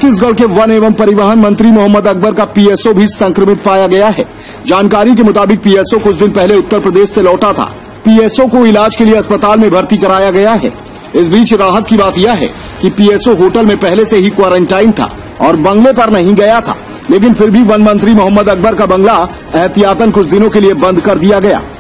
छत्तीसगढ़ के वन एवं परिवहन मंत्री मोहम्मद अकबर का पीएसओ भी संक्रमित पाया गया है। जानकारी के मुताबिक पीएसओ कुछ दिन पहले उत्तर प्रदेश से लौटा था। पीएसओ को इलाज के लिए अस्पताल में भर्ती कराया गया है। इस बीच राहत की बात यह है कि पीएसओ होटल में पहले से ही क्वारंटाइन था और बंगले पर नहीं गया था, लेकिन फिर भी वन मंत्री मोहम्मद अकबर का बंगला एहतियातन कुछ दिनों के लिए बंद कर दिया गया।